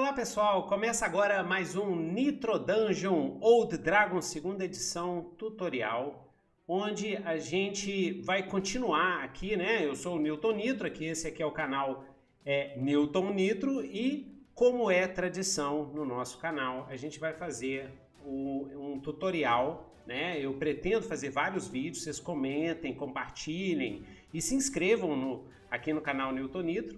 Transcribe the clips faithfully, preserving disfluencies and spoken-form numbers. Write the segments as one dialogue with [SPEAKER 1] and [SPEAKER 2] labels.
[SPEAKER 1] Olá pessoal, começa agora mais um Nitro Dungeon Old Dragon segunda edição tutorial, onde a gente vai continuar aqui, né? Eu sou o Newton Nitro, aqui esse aqui é o canal é, Newton Nitro e como é tradição no nosso canal, a gente vai fazer o, um tutorial, né? Eu pretendo fazer vários vídeos, vocês comentem, compartilhem e se inscrevam no, aqui no canal Newton Nitro.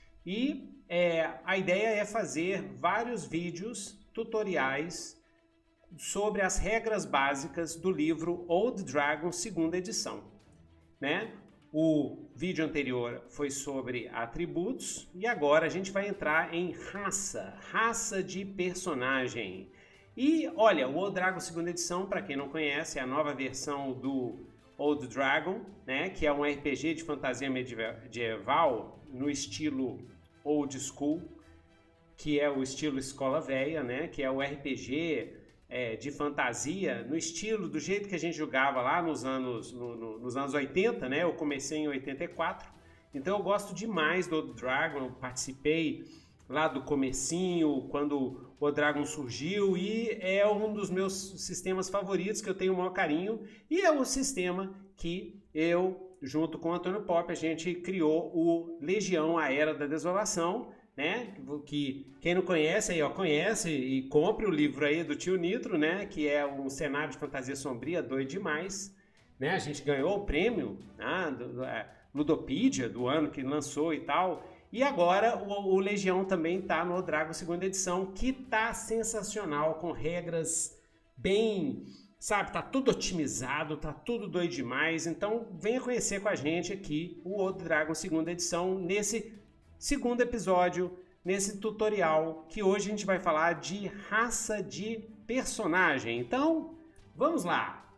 [SPEAKER 1] E é, a ideia é fazer vários vídeos tutoriais sobre as regras básicas do livro Old Dragon segunda edição, né? O vídeo anterior foi sobre atributos e agora a gente vai entrar em raça, raça de personagem. E olha, o Old Dragon segunda edição, para quem não conhece, é a nova versão do Old Dragon, né? Que é um R P G de fantasia medieval no estilo Old School, que é o estilo escola velha, né? Que é o R P G é, de fantasia no estilo do jeito que a gente jogava lá nos anos, no, no, nos anos oitenta, né? Eu comecei em oitenta e quatro, então eu gosto demais do Old Dragon, eu participei lá do comecinho, quando o Dragon surgiu, e é um dos meus sistemas favoritos, que eu tenho o maior carinho, e é o sistema que eu, junto com o Antônio Pop, a gente criou o Legião, a Era da Desolação, né? Que quem não conhece aí, ó, conhece e compre o livro aí do tio Nitro, né? Que é um cenário de fantasia sombria doido demais, né? A gente ganhou o prêmio, né? do, do, é, Ludopedia do ano que lançou e tal. E agora o, o Legião também está no Dragon segunda edição, que tá sensacional, com regras bem, sabe, tá tudo otimizado, tá tudo doido demais. Então venha conhecer com a gente aqui o Old Dragon segunda edição, nesse segundo episódio, nesse tutorial, que hoje a gente vai falar de raça de personagem. Então, vamos lá.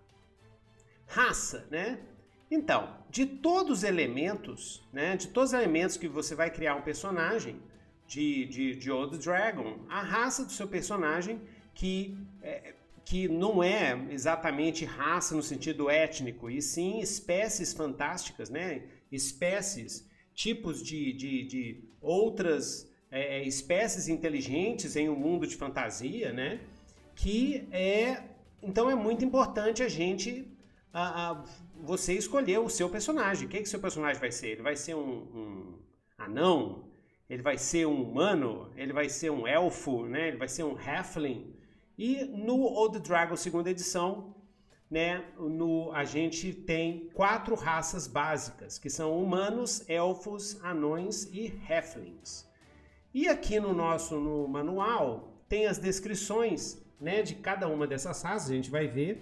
[SPEAKER 1] Raça, né? Então, de todos os elementos, né, de todos os elementos que você vai criar um personagem de, de, de Old Dragon, a raça do seu personagem, que, é, que não é exatamente raça no sentido étnico, e sim espécies fantásticas, né, espécies, tipos de, de, de outras é, espécies inteligentes em um mundo de fantasia, né, que é, então é muito importante a gente... A, a, você escolher o seu personagem. O que, que seu personagem vai ser? Ele vai ser um, um anão? Ele vai ser um humano? Ele vai ser um elfo? Né? Ele vai ser um halfling? E no Old Dragon segunda edição, né, no, a gente tem quatro raças básicas, que são humanos, elfos, anões e halflings. E aqui no nosso no manual tem as descrições, né, de cada uma dessas raças, a gente vai ver.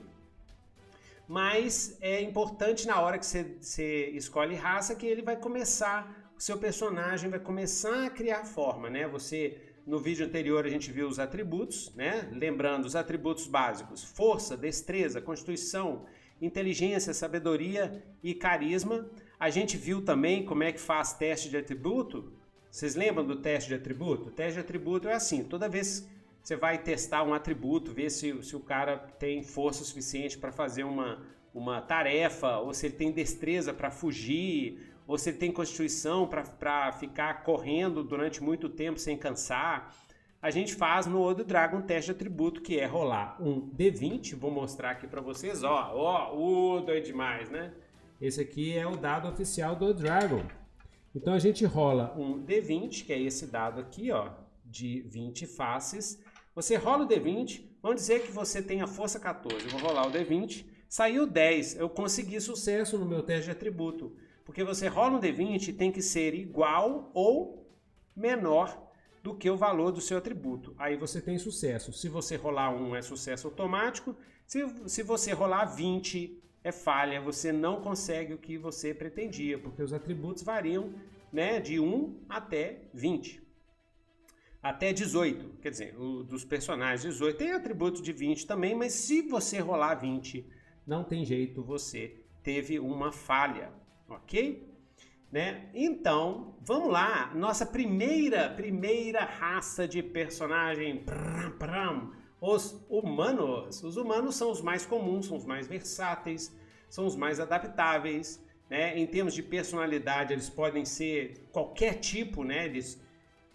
[SPEAKER 1] Mas é importante na hora que você, você escolhe raça que ele vai começar, o seu personagem vai começar a criar forma, né? Você, no vídeo anterior a gente viu os atributos, né? Lembrando os atributos básicos: força, destreza, constituição, inteligência, sabedoria e carisma. A gente viu também como é que faz teste de atributo. Vocês lembram do teste de atributo? O teste de atributo é assim, toda vez você vai testar um atributo, ver se, se o cara tem força suficiente para fazer uma, uma tarefa, ou se ele tem destreza para fugir, ou se ele tem constituição para ficar correndo durante muito tempo sem cansar. A gente faz no Old Dragon um teste de atributo, que é rolar um D vinte, vou mostrar aqui para vocês, ó, ó, uh, doido demais, né? Esse aqui é o dado oficial do Old Dragon. Então a gente rola um D vinte, que é esse dado aqui, ó, de vinte faces. Você rola o D vinte, vamos dizer que você tem a força quatorze, eu vou rolar o D vinte, saiu dez, eu consegui sucesso no meu teste de atributo, porque você rola um D vinte e tem que ser igual ou menor do que o valor do seu atributo, aí você tem sucesso. Se você rolar um é sucesso automático, se, se você rolar vinte é falha, você não consegue o que você pretendia, porque os atributos variam, né, de um até vinte. Até dezoito, quer dizer, o, dos personagens dezoito tem atributo de vinte também, mas se você rolar vinte, não tem jeito, você teve uma falha, ok? Né? Então, vamos lá, nossa primeira, primeira raça de personagem, pram, pram, os humanos. Os humanos são os mais comuns, são os mais versáteis, são os mais adaptáveis, né? Em termos de personalidade, eles podem ser qualquer tipo, né? Eles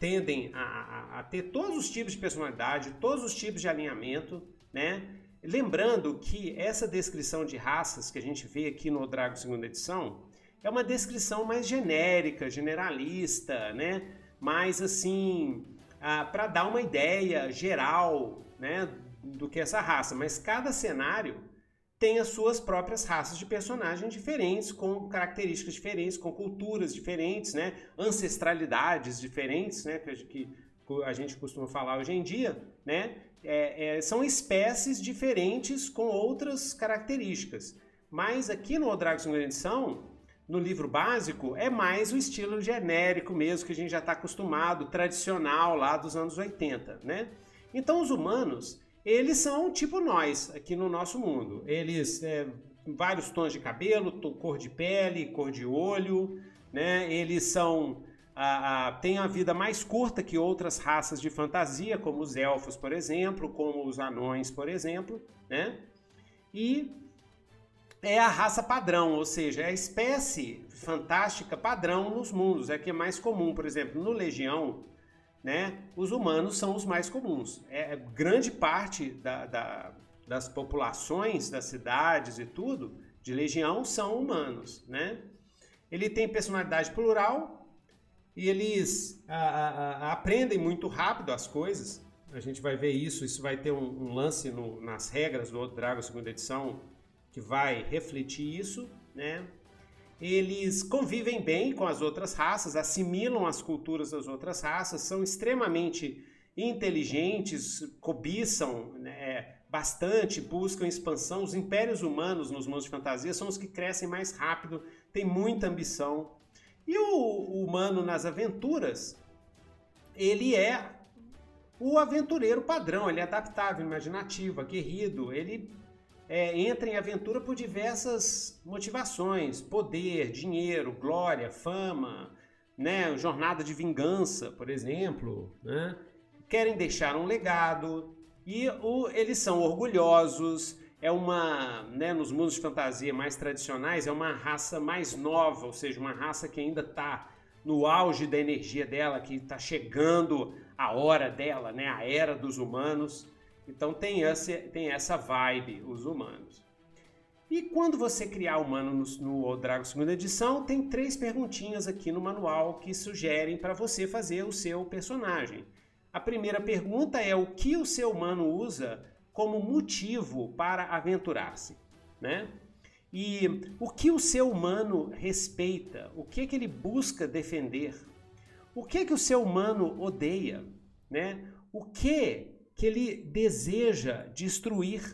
[SPEAKER 1] tendem a, a, a ter todos os tipos de personalidade, todos os tipos de alinhamento, né? Lembrando que essa descrição de raças que a gente vê aqui no Dragon segunda edição é uma descrição mais genérica, generalista, né? Mais assim, ah, para dar uma ideia geral, né, do que é essa raça. Mas cada cenário tem as suas próprias raças de personagens diferentes, com características diferentes, com culturas diferentes, né? Ancestralidades diferentes, né? Que, que a gente costuma falar hoje em dia, né? É, é, são espécies diferentes com outras características. Mas aqui no Dragon segunda edição, no livro básico, é mais o estilo genérico mesmo, que a gente já está acostumado, tradicional lá dos anos oitenta, né? Então os humanos, eles são tipo nós, aqui no nosso mundo. Eles, é, vários tons de cabelo, cor de pele, cor de olho, né? Eles são... A, a, tem a vida mais curta que outras raças de fantasia, como os elfos, por exemplo, como os anões, por exemplo, né? E é a raça padrão, ou seja, é a espécie fantástica padrão nos mundos, é a que é mais comum. Por exemplo, no Legião, né, os humanos são os mais comuns. É, grande parte da, da, das populações, das cidades e tudo, de Legião são humanos, né? Ele tem personalidade plural, e eles a, a, a, aprendem muito rápido as coisas. A gente vai ver isso, isso vai ter um, um lance no, nas regras do outro Dragon segunda edição que vai refletir isso, né? Eles convivem bem com as outras raças, assimilam as culturas das outras raças, são extremamente inteligentes, cobiçam, né, bastante, buscam expansão. Os impérios humanos nos mundos de fantasia são os que crescem mais rápido, têm muita ambição. E o, o humano nas aventuras, ele é o aventureiro padrão, ele é adaptável, imaginativo, aguerrido, ele é, entra em aventura por diversas motivações: poder, dinheiro, glória, fama, né, jornada de vingança, por exemplo, né? Querem deixar um legado e o, eles são orgulhosos. É uma, né, nos mundos de fantasia mais tradicionais, é uma raça mais nova, ou seja, uma raça que ainda está no auge da energia dela, que está chegando a hora dela, né, a era dos humanos. Então tem essa, tem essa vibe, os humanos. E quando você criar humano no, no Dragon segunda edição, tem três perguntinhas aqui no manual que sugerem para você fazer o seu personagem. A primeira pergunta é: o que o seu humano usa como motivo para aventurar-se, né? E o que o seu humano respeita? O que que ele busca defender? O que que o seu humano odeia, né? O que que ele deseja destruir,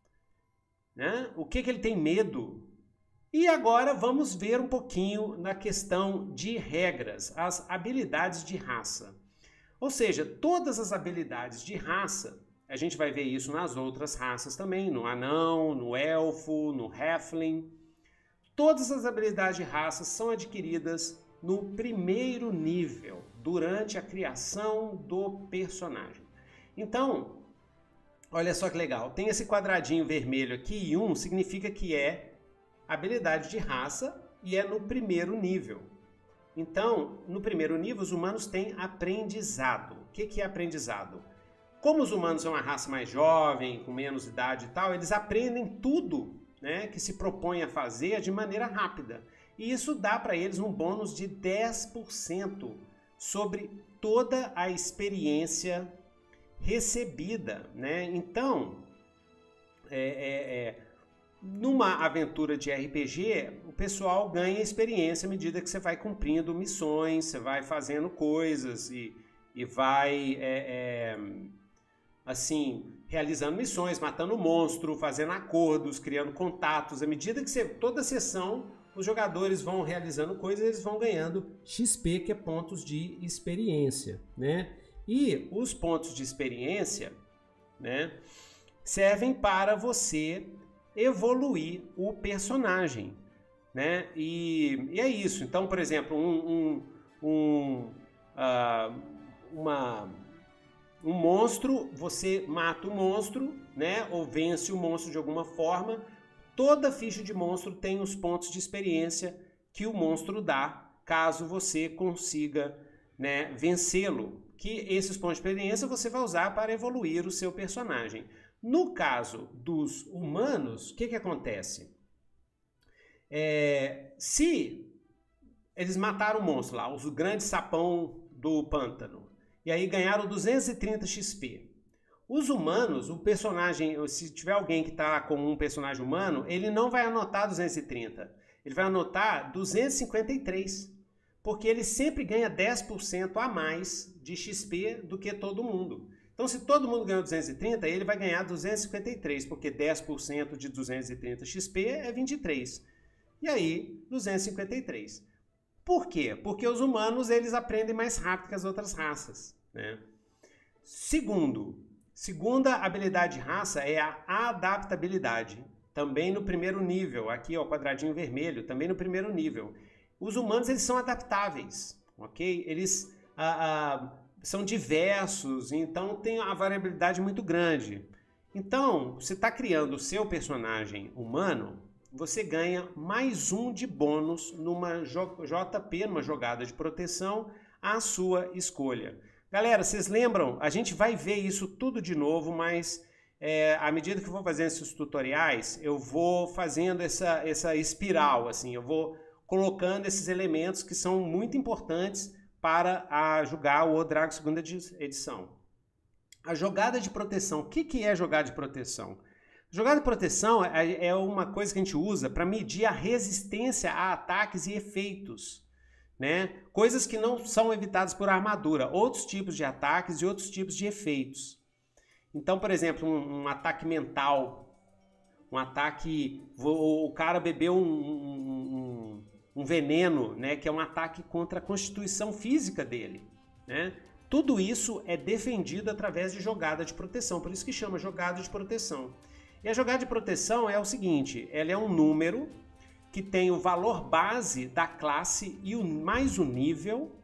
[SPEAKER 1] né? O que que ele tem medo? E agora vamos ver um pouquinho na questão de regras, as habilidades de raça. Ou seja, todas as habilidades de raça, a gente vai ver isso nas outras raças também, no anão, no elfo, no halfling. Todas as habilidades de raça são adquiridas no primeiro nível, durante a criação do personagem. Então, olha só que legal, tem esse quadradinho vermelho aqui, e um significa que é habilidade de raça e é no primeiro nível. Então, no primeiro nível, os humanos têm aprendizado. O que que é aprendizado? Como os humanos são uma raça mais jovem, com menos idade e tal, eles aprendem tudo, né, que se propõe a fazer de maneira rápida. E isso dá para eles um bônus de dez por cento sobre toda a experiência recebida, né? Então, é, é, é, numa aventura de R P G, o pessoal ganha experiência à medida que você vai cumprindo missões, você vai fazendo coisas e, e vai... É, é, assim, realizando missões, matando monstro, fazendo acordos, criando contatos. À medida que você, toda sessão, os jogadores vão realizando coisas, eles vão ganhando X P, que é pontos de experiência, né? E os pontos de experiência, né, servem para você evoluir o personagem, né? E, e é isso. Então, por exemplo, um, um, um, uh, uma... um monstro, você mata o monstro, né? Ou vence o monstro de alguma forma. Toda ficha de monstro tem os pontos de experiência que o monstro dá, caso você consiga, né, vencê-lo, que esses pontos de experiência você vai usar para evoluir o seu personagem. No caso dos humanos, o que, que acontece? É, se eles mataram o monstro lá, os grandes sapão do pântano, e aí ganharam duzentos e trinta X P. Os humanos, o personagem, se tiver alguém que está com um personagem humano, ele não vai anotar duzentos e trinta, ele vai anotar duzentos e cinquenta e três, porque ele sempre ganha dez por cento a mais de X P do que todo mundo. Então, se todo mundo ganhou duzentos e trinta, ele vai ganhar duzentos e cinquenta e três, porque dez por cento de duzentos e trinta X P é vinte e três. E aí, duzentos e cinquenta e três. Por quê? Porque os humanos, eles aprendem mais rápido que as outras raças, né? Segundo, segunda habilidade de raça é a adaptabilidade. Também no primeiro nível, aqui ó, quadradinho vermelho, também no primeiro nível. Os humanos, eles são adaptáveis, ok? Eles ah, ah, são diversos, então tem uma variabilidade muito grande. Então, você está criando o seu personagem humano, você ganha mais um de bônus numa J P, numa jogada de proteção, à sua escolha. Galera, vocês lembram? A gente vai ver isso tudo de novo, mas é, à medida que eu vou fazendo esses tutoriais, eu vou fazendo essa, essa espiral, assim, eu vou colocando esses elementos que são muito importantes para a jogar o Dragon segunda edição. A jogada de proteção. O que, que é jogada de proteção? Jogada de proteção é uma coisa que a gente usa para medir a resistência a ataques e efeitos, né? Coisas que não são evitadas por armadura, outros tipos de ataques e outros tipos de efeitos. Então, por exemplo, um, um ataque mental, um ataque... O, o cara bebeu um, um, um, um veneno, né? Que é um ataque contra a constituição física dele, né? Tudo isso é defendido através de jogada de proteção, por isso que chama jogada de proteção. E a jogada de proteção é o seguinte, ela é um número que tem o valor base da classe e o, mais o nível,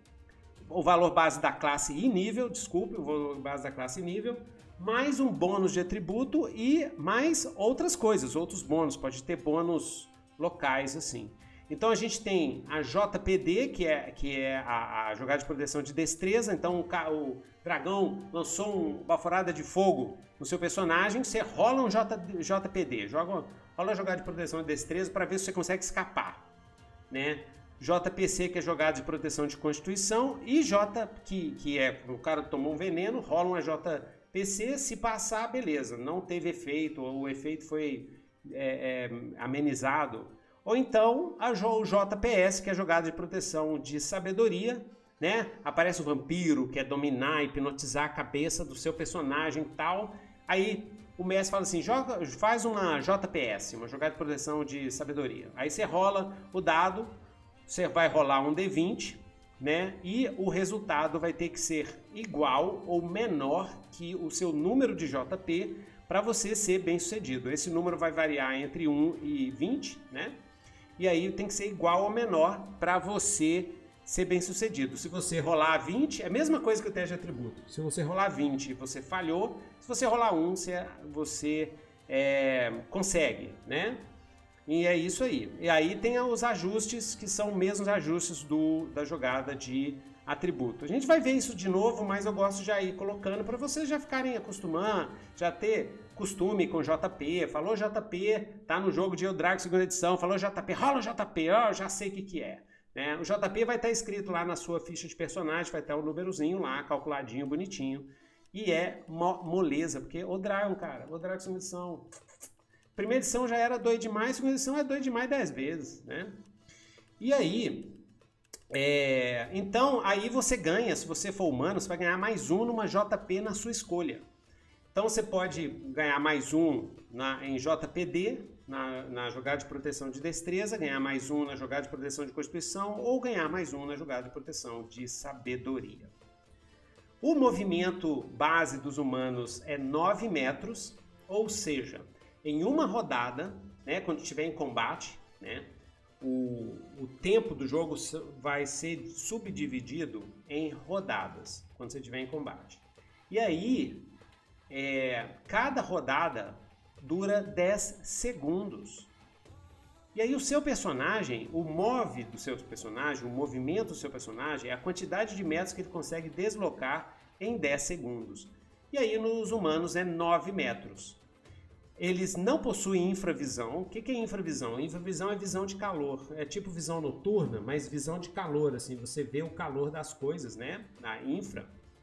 [SPEAKER 1] o valor base da classe e nível, desculpe, o valor base da classe e nível, mais um bônus de atributo e mais outras coisas, outros bônus, pode ter bônus locais assim. Então a gente tem a J P D, que é, que é a, a jogada de proteção de destreza, então o, o dragão lançou uma baforada de fogo no seu personagem, você rola um J, JPD, joga, rola a jogada de proteção de destreza para ver se você consegue escapar, né? J P C, que é jogada de proteção de constituição, e J, que, que é, o cara tomou um veneno, rola uma J P C, se passar, beleza, não teve efeito, ou o efeito foi é, é, amenizado. Ou então a J P S, que é jogada de proteção de sabedoria, né? Aparece o vampiro, que é dominar, hipnotizar a cabeça do seu personagem e tal. Aí o mestre fala assim, joga, faz uma J P S, uma jogada de proteção de sabedoria. Aí você rola o dado, você vai rolar um D vinte, né? E o resultado vai ter que ser igual ou menor que o seu número de J P para você ser bem sucedido. Esse número vai variar entre um e vinte, né? E aí tem que ser igual ou menor para você ser bem sucedido. Se você rolar vinte, é a mesma coisa que o teste de atributo. Se você rolar vinte, você falhou. Se você rolar um, você, você é, consegue, né? E é isso aí. E aí tem os ajustes, que são os mesmos ajustes do, da jogada de atributo. A gente vai ver isso de novo, mas eu gosto de já ir colocando para vocês já ficarem acostumando, já ter costume com J P. Falou J P, tá no jogo de Eldrago segunda edição, falou J P, rola J P, ó, já sei o que que é. Né? O J P vai estar escrito lá na sua ficha de personagem, vai estar o númerozinho lá, calculadinho, bonitinho. E é mo moleza, porque o Dragon, cara, o Dragon segunda edição... Primeira edição já era doido demais, segunda edição é doido demais dez vezes, né? E aí... É, então, aí você ganha, se você for humano, você vai ganhar mais um numa J P na sua escolha. Então você pode ganhar mais um na, em J P D, na, na jogada de proteção de destreza, ganhar mais um na jogada de proteção de constituição ou ganhar mais um na jogada de proteção de sabedoria. O movimento base dos humanos é nove metros, ou seja, em uma rodada, né, quando estiver em combate, né, O, o tempo do jogo vai ser subdividido em rodadas, quando você estiver em combate. E aí, é, cada rodada dura dez segundos. E aí o seu personagem, o move do seu personagem, o movimento do seu personagem é a quantidade de metros que ele consegue deslocar em dez segundos. E aí nos humanos é nove metros. Eles não possuem infravisão. O que é infravisão? Infravisão é visão de calor. É tipo visão noturna, mas visão de calor, assim, você vê o calor das coisas, né? Na infra.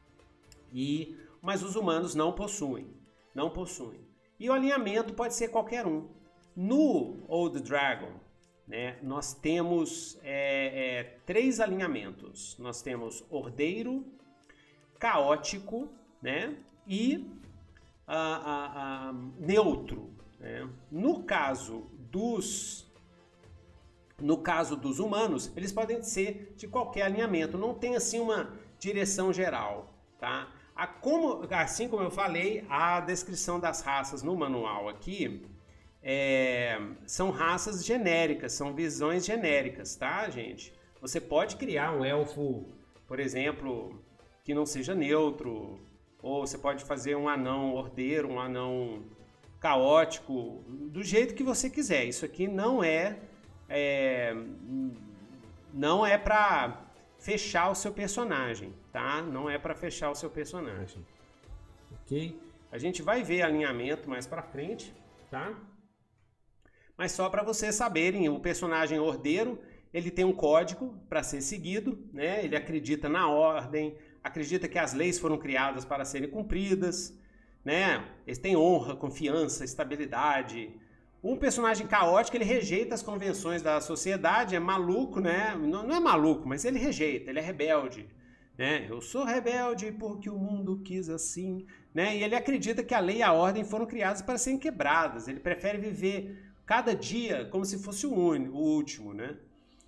[SPEAKER 1] E, mas os humanos não possuem. Não possuem. E o alinhamento pode ser qualquer um. No Old Dragon, né, nós temos é, é, três alinhamentos. Nós temos ordeiro, caótico, né, e a, a, a, neutro. Né? No caso dos, no caso dos humanos, eles podem ser de qualquer alinhamento. Não tem assim uma direção geral, tá? A como, assim como eu falei, a descrição das raças no manual aqui é, são raças genéricas, são visões genéricas, tá, gente? Você pode criar um elfo, por exemplo, que não seja neutro, ou você pode fazer um anão ordeiro, um anão caótico, do jeito que você quiser. Isso aqui não é, é não é para fechar o seu personagem, tá? Não é para fechar o seu personagem, ok? A gente vai ver alinhamento mais para frente, tá? Mas só para vocês saberem, o personagem ordeiro, ele tem um código para ser seguido, né? Ele acredita na ordem, acredita que as leis foram criadas para serem cumpridas, né? Ele tem honra, confiança, estabilidade. Um personagem caótico, ele rejeita as convenções da sociedade, é maluco, né? Não, não é maluco, mas ele rejeita, ele é rebelde, né? Eu sou rebelde porque o mundo quis assim, né? E ele acredita que a lei e a ordem foram criadas para serem quebradas. Ele prefere viver cada dia como se fosse o, único, o último, né?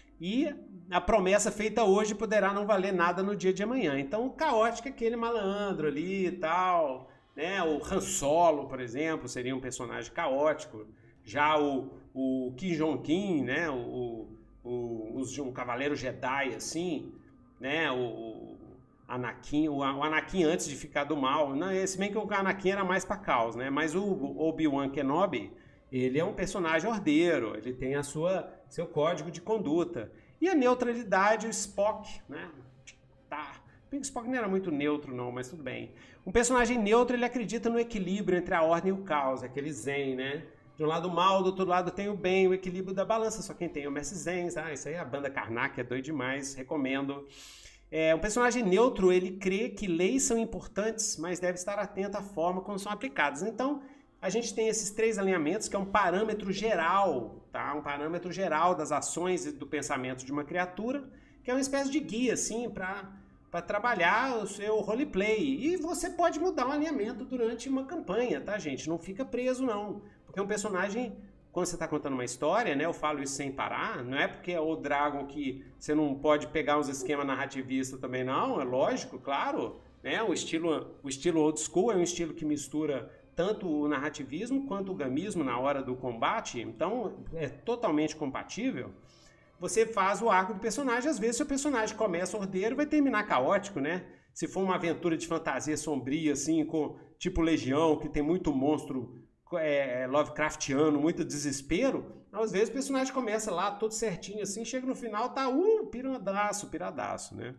[SPEAKER 1] E a promessa feita hoje poderá não valer nada no dia de amanhã. Então, o caótico é aquele malandro ali e tal, né? O Han Solo, por exemplo, seria um personagem caótico. Já o, o Qui Gon Jinn, né? O, o, o, um cavaleiro Jedi, assim, né? O, o Anakin, o, o Anakin antes de ficar do mal. Não, se bem que o Anakin era mais para caos, né? Mas o Obi-Wan Kenobi, ele é um personagem ordeiro, ele tem a sua, seu código de conduta. E a neutralidade, o Spock, né? Tá. O Spock não era muito neutro não, mas tudo bem. Um personagem neutro, ele acredita no equilíbrio entre a ordem e o caos, aquele zen, né? De um lado o mal, do outro lado tem o bem, o equilíbrio da balança. Só quem tem é o Mestre Zen. Ah, isso aí é a banda Karnak, é doido demais, recomendo. É, um personagem neutro, ele crê que leis são importantes, mas deve estar atento à forma como são aplicadas. Então, a gente tem esses três alinhamentos, que é um parâmetro geral, tá? Um parâmetro geral das ações e do pensamento de uma criatura, que é uma espécie de guia, assim, para para trabalhar o seu roleplay. E você pode mudar o alinhamento durante uma campanha, tá, gente? Não fica preso, não. Porque um personagem, quando você está contando uma história, né, eu falo isso sem parar, não é porque é o Dragon que você não pode pegar uns esquemas narrativistas também, não, é lógico, claro, né, o estilo, o estilo old school é um estilo que mistura tanto o narrativismo quanto o gamismo na hora do combate, então é totalmente compatível. Você faz o arco do personagem, às vezes seu personagem começa ordeiro e vai terminar caótico, né? Se for uma aventura de fantasia sombria, assim, com tipo Legião, que tem muito monstro É, Lovecraftiano, muito desespero, às vezes o personagem começa lá todo certinho assim, chega no final, tá um uh, piradaço, piradaço, né?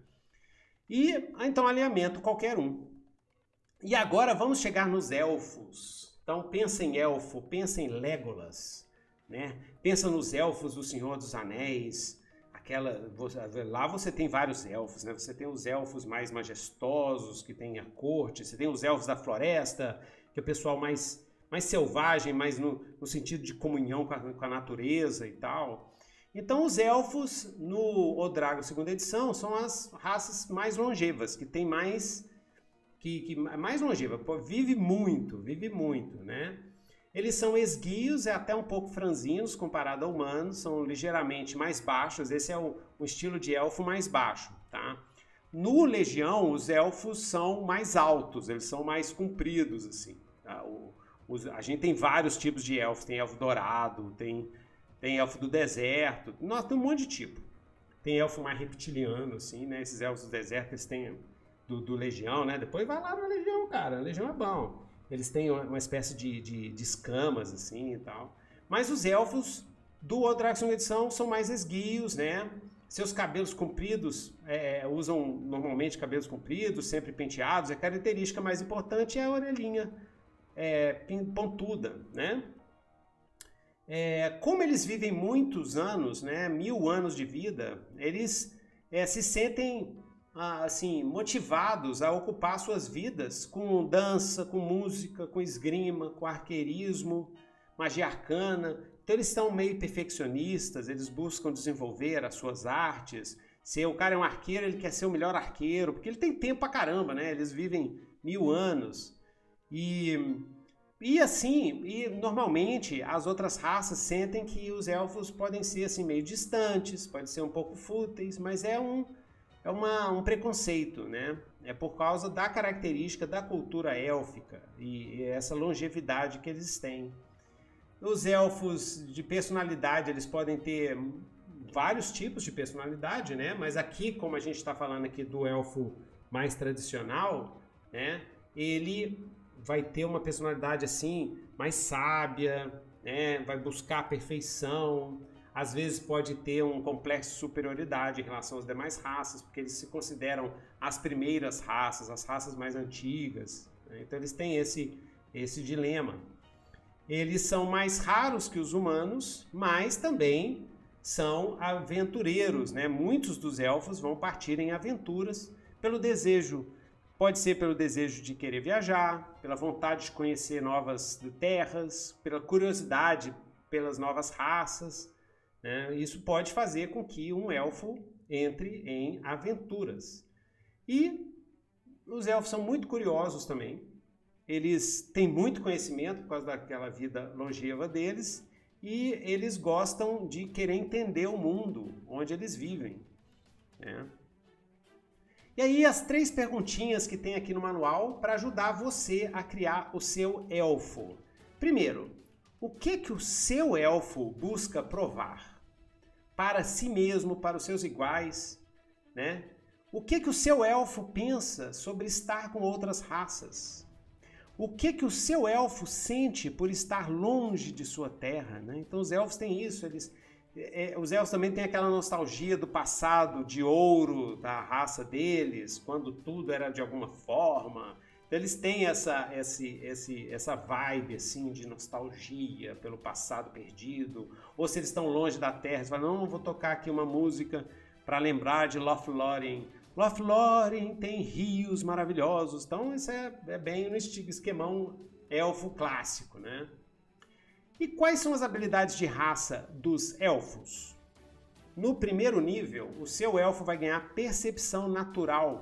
[SPEAKER 1] E então alinhamento qualquer um. E agora vamos chegar nos elfos. Então pensa em elfo, pensa em Legolas, né? Pensa nos elfos do Senhor dos Anéis, aquela, lá você tem vários elfos, né? Você tem os elfos mais majestosos, que tem a corte, você tem os elfos da floresta, que é o pessoal mais mais selvagem, mais no, no sentido de comunhão com a, com a natureza e tal. Então os elfos no O Dragon segunda edição são as raças mais longevas, que tem mais que, que mais longeva, pô, vive muito, vive muito, né? Eles são esguios e até um pouco franzinos comparado a humanos, são ligeiramente mais baixos, esse é o, o estilo de elfo mais baixo, tá? No Legião, os elfos são mais altos, eles são mais compridos, assim, tá? O, A gente tem vários tipos de elfos, tem elfo dourado, tem, tem elfo do deserto, nossa, tem um monte de tipo. Tem elfo mais reptiliano, assim, né? Esses elfos do deserto, eles têm do, do Legião, né? Depois vai lá na Legião, cara, a Legião é bom. Eles têm uma espécie de, de, de escamas, assim, e tal. Mas os elfos do Old Dragon segunda edição são mais esguios, né? Seus cabelos compridos, é, usam normalmente cabelos compridos, sempre penteados. A característica mais importante é a orelhinha é, pontuda, né? É, como eles vivem muitos anos, né, mil anos de vida, eles é, se sentem assim, motivados a ocupar suas vidas com dança, com música, com esgrima, com arqueirismo, magia arcana. Então eles são meio perfeccionistas, eles buscam desenvolver as suas artes. Se o cara é um arqueiro, ele quer ser o melhor arqueiro, porque ele tem tempo pra caramba, né? Eles vivem mil anos. E... E assim, e normalmente as outras raças sentem que os elfos podem ser assim meio distantes, podem ser um pouco fúteis, mas é um, é uma, um preconceito, né? É por causa da característica da cultura élfica e, e essa longevidade que eles têm. Os elfos de personalidade, eles podem ter vários tipos de personalidade, né? Mas aqui, como a gente está falando aqui do elfo mais tradicional, né? Ele vai ter uma personalidade assim, mais sábia, né? Vai buscar a perfeição, às vezes pode ter um complexo de superioridade em relação às demais raças, porque eles se consideram as primeiras raças, as raças mais antigas, né? Então eles têm esse, esse dilema. Eles são mais raros que os humanos, mas também são aventureiros, né? Muitos dos elfos vão partir em aventuras pelo desejo. Pode ser pelo desejo de querer viajar, pela vontade de conhecer novas terras, pela curiosidade pelas novas raças, né? Isso pode fazer com que um elfo entre em aventuras. E os elfos são muito curiosos também. Eles têm muito conhecimento por causa daquela vida longeva deles e eles gostam de querer entender o mundo onde eles vivem, né? E aí as três perguntinhas que tem aqui no manual para ajudar você a criar o seu elfo. Primeiro, o que que o seu elfo busca provar? Para si mesmo, para os seus iguais, né? O que que o seu elfo pensa sobre estar com outras raças? O que que o seu elfo sente por estar longe de sua terra, né? Então os elfos têm isso, eles... É, os elfos também têm aquela nostalgia do passado de ouro da raça deles, quando tudo era de alguma forma. Então, eles têm essa, esse, esse, essa vibe assim, de nostalgia pelo passado perdido. Ou se eles estão longe da terra, eles falam, não, vou tocar aqui uma música para lembrar de Lothlórien. Lothlórien tem rios maravilhosos. Então isso é, é bem no esquemão elfo clássico, né? E quais são as habilidades de raça dos elfos? No primeiro nível, o seu elfo vai ganhar percepção natural.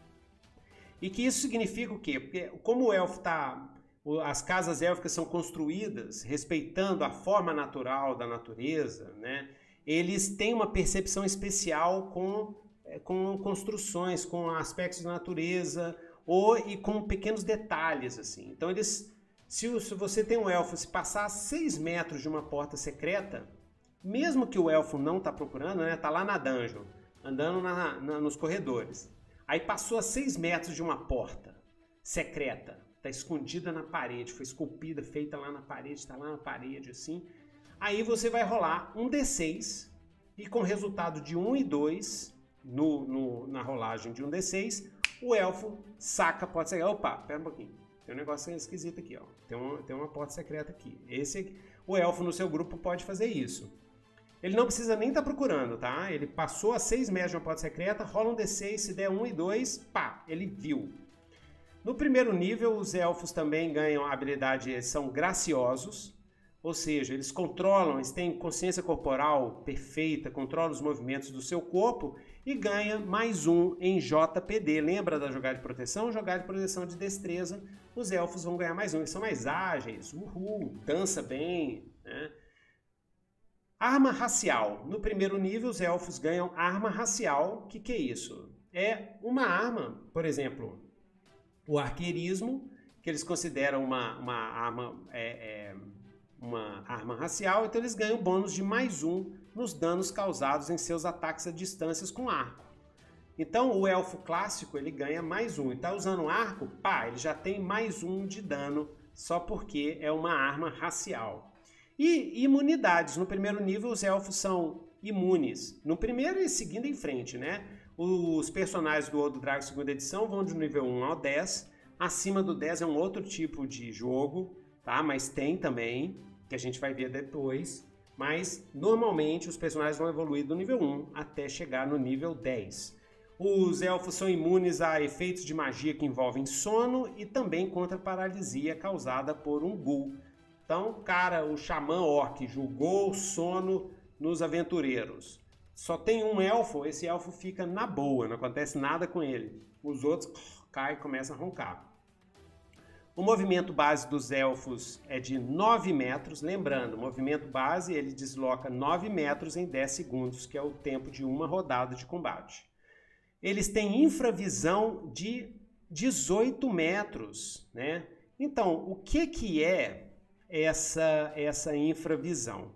[SPEAKER 1] E que isso significa o quê? Porque como o elfo está... As casas élficas são construídas respeitando a forma natural da natureza, né? Eles têm uma percepção especial com, com construções, com aspectos da natureza ou, e com pequenos detalhes, assim. Então eles... Se você tem um elfo, se passar seis metros de uma porta secreta, mesmo que o elfo não está procurando, né, tá lá na dungeon, andando na, na, nos corredores, aí passou a seis metros de uma porta secreta, está escondida na parede, foi esculpida, feita lá na parede, está lá na parede assim, aí você vai rolar um D seis e com resultado de um e dois no, no, na rolagem de um D seis, o elfo saca, pode ser, opa, pera um pouquinho. Tem um negócio esquisito aqui, ó. Tem uma, tem uma porta secreta aqui. Esse, o elfo no seu grupo pode fazer isso. Ele não precisa nem estar tá procurando, tá? Ele passou a seis metros de uma porta secreta, rola um D seis, se der um e dois, pá, ele viu. No primeiro nível, os elfos também ganham a habilidade, eles são graciosos, ou seja, eles controlam, eles têm consciência corporal perfeita, controlam os movimentos do seu corpo e ganha mais um em J P D. Lembra da jogada de proteção? Jogada de proteção de destreza. Os elfos vão ganhar mais um. Eles são mais ágeis, uhul, dança bem, né? Arma racial. No primeiro nível, os elfos ganham arma racial. O que, que é isso? É uma arma, por exemplo, o arqueirismo, que eles consideram uma, uma, arma, é, é, uma arma racial, então eles ganham bônus de mais um nos danos causados em seus ataques a distâncias com arco. Então o elfo clássico ele ganha mais um. E tá usando arco, pá, ele já tem mais um de dano só porque é uma arma racial. E imunidades. No primeiro nível, os elfos são imunes. No primeiro e seguindo em frente, né? Os personagens do Old Dragon segunda edição vão de nível um ao dez. Acima do dez é um outro tipo de jogo, tá? Mas tem também, que a gente vai ver depois. Mas, normalmente, os personagens vão evoluir do nível um até chegar no nível dez. Os elfos são imunes a efeitos de magia que envolvem sono e também contra paralisia causada por um ghoul. Então, cara, o xamã orc julgou o sono nos aventureiros. Só tem um elfo, esse elfo fica na boa, não acontece nada com ele. Os outros caem e começam a roncar. O movimento base dos elfos é de nove metros. Lembrando, o movimento base ele desloca nove metros em dez segundos, que é o tempo de uma rodada de combate. Eles têm infravisão de dezoito metros, né? Então, o que, que é essa, essa infravisão?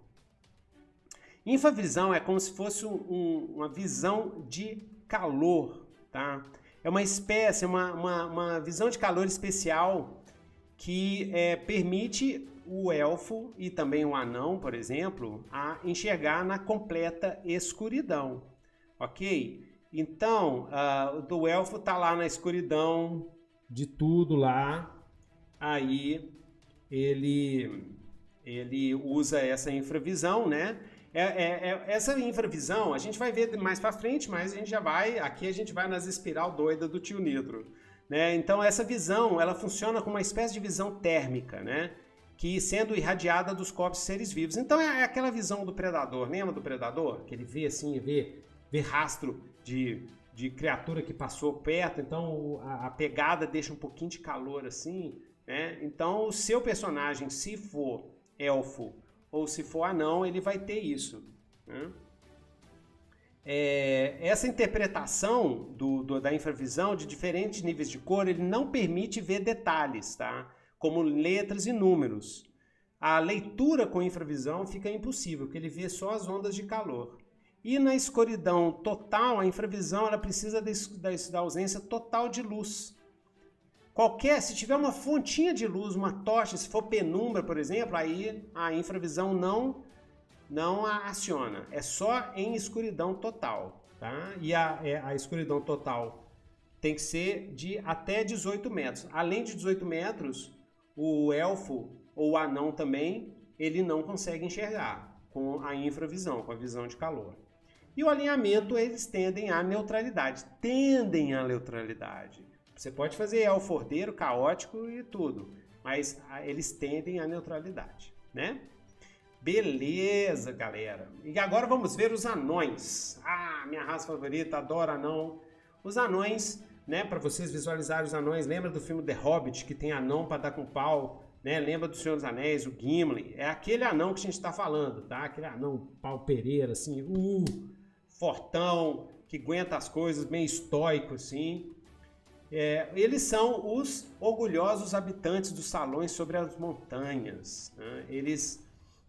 [SPEAKER 1] Infravisão é como se fosse um, uma visão de calor, tá? É uma espécie, uma, uma, uma visão de calor especial que é, permite o elfo e também o anão, por exemplo, a enxergar na completa escuridão, ok? Então, uh, o elfo está lá na escuridão de tudo lá, aí ele, ele usa essa infravisão, né? É, é, é, essa infravisão a gente vai ver mais para frente, mas a gente já vai, aqui a gente vai nas espiral doida do tio Nitro, né? Então essa visão, ela funciona como uma espécie de visão térmica, né? Que sendo irradiada dos corpos de seres vivos. Então é aquela visão do predador, lembra do predador? Que ele vê assim, vê, vê rastro de, de criatura que passou perto, então a, a pegada deixa um pouquinho de calor assim, né? Então o seu personagem, se for elfo ou se for anão, ele vai ter isso, né? É, essa interpretação do, do, da infravisão de diferentes níveis de cor, ele não permite ver detalhes, tá? Como letras e números. A leitura com infravisão fica impossível, porque ele vê só as ondas de calor. E na escuridão total, a infravisão ela precisa de, da, da ausência total de luz. Qualquer, se tiver uma fontinha de luz, uma tocha, se for penumbra, por exemplo, aí a infravisão não, não a aciona. É só em escuridão total, tá? E a, a escuridão total tem que ser de até dezoito metros. Além de dezoito metros, o elfo ou o anão também, ele não consegue enxergar com a infravisão, com a visão de calor. E o alinhamento, eles tendem à neutralidade. Tendem à neutralidade. Você pode fazer elfo ordeiro, caótico e tudo, mas eles tendem à neutralidade, né? Beleza, galera. E agora vamos ver os anões. Ah, minha raça favorita, adoro anão. Os anões, né, para vocês visualizarem os anões, lembra do filme The Hobbit, que tem anão para dar com pau, né? Lembra do Senhor dos Anéis, o Gimli? É aquele anão que a gente está falando, tá? Aquele anão pau pereira, assim, uh, fortão, que aguenta as coisas, bem estoico, assim. É, eles são os orgulhosos habitantes dos salões sobre as montanhas, né? Eles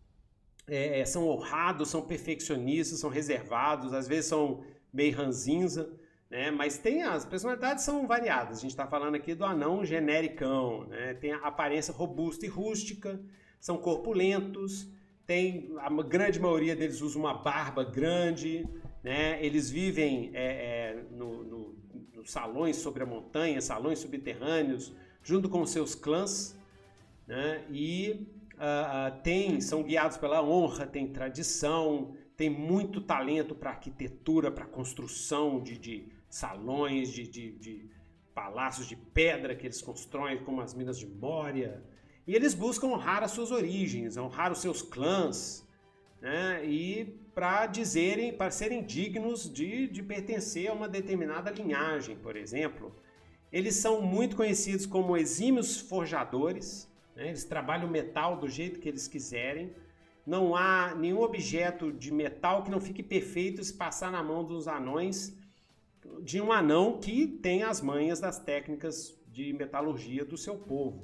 [SPEAKER 1] é, são honrados, são perfeccionistas, são reservados, às vezes são meio ranzinza, né? Mas tem as personalidades são variadas. A gente está falando aqui do anão genericão, né? Tem a aparência robusta e rústica, são corpulentos, tem, a grande maioria deles usa uma barba grande, né? Eles vivem é, é, no, no salões sobre a montanha, salões subterrâneos, junto com seus clãs, né? E uh, uh, tem, são guiados pela honra, tem tradição, tem muito talento para arquitetura, para construção de, de salões, de, de, de palácios de pedra que eles constroem, como as Minas de Moria. E eles buscam honrar as suas origens, honrar os seus clãs, né? E para dizerem, para serem dignos de, de pertencer a uma determinada linhagem, por exemplo. Eles são muito conhecidos como exímios forjadores, né? Eles trabalham o metal do jeito que eles quiserem. Não há nenhum objeto de metal que não fique perfeito se passar na mão dos anões, de um anão que tem as manhas das técnicas de metalurgia do seu povo.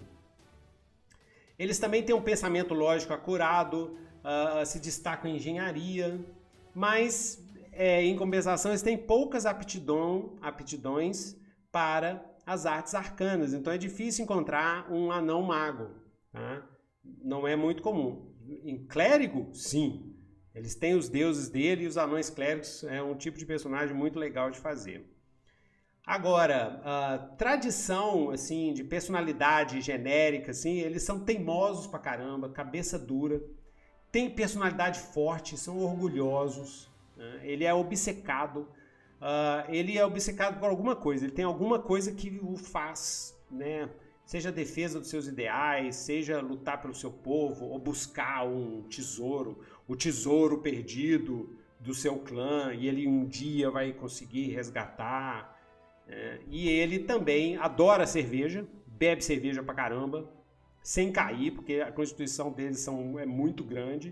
[SPEAKER 1] Eles também têm um pensamento lógico acurado, Uh, se destacam em engenharia, mas é, em compensação eles têm poucas aptidão, aptidões para as artes arcanas, então é difícil encontrar um anão mago, tá? Não é muito comum. em clérigo, sim. Eles têm os deuses dele e os anões clérigos é um tipo de personagem muito legal de fazer. Agora, a tradição assim, de personalidade genérica, assim, eles são teimosos pra caramba, cabeça dura, tem personalidade forte, são orgulhosos, né? Ele é obcecado, uh, ele é obcecado por alguma coisa, ele tem alguma coisa que o faz, né? Seja a defesa dos seus ideais, seja lutar pelo seu povo, ou buscar um tesouro, o tesouro perdido do seu clã, e ele um dia vai conseguir resgatar. É, e ele também adora cerveja, bebe cerveja pra caramba, sem cair, porque a constituição deles são, é muito grande.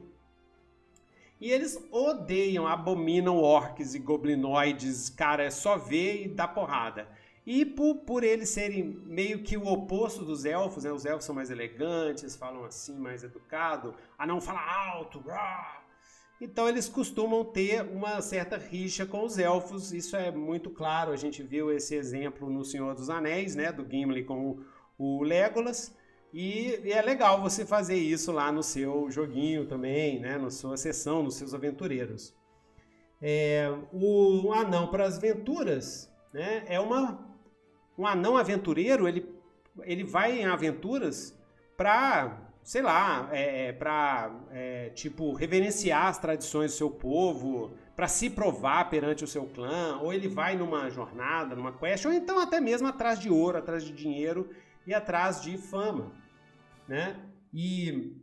[SPEAKER 1] E eles odeiam, abominam orcs e goblinoides, cara, é só ver e dá porrada. E por, por eles serem meio que o oposto dos elfos, né? Os elfos são mais elegantes, falam assim, mais educado, a não falar alto, brá. Então eles costumam ter uma certa rixa com os elfos, isso é muito claro, a gente viu esse exemplo no Senhor dos Anéis, né, do Gimli com o, o Legolas, e, e é legal você fazer isso lá no seu joguinho também, né, na sua sessão, nos seus aventureiros. É, o anão para as aventuras, né, é uma, um anão aventureiro, ele, ele vai em aventuras para... sei lá, é, para é, tipo, reverenciar as tradições do seu povo, para se provar perante o seu clã, ou ele vai numa jornada, numa quest, ou então até mesmo atrás de ouro, atrás de dinheiro e atrás de fama, né? E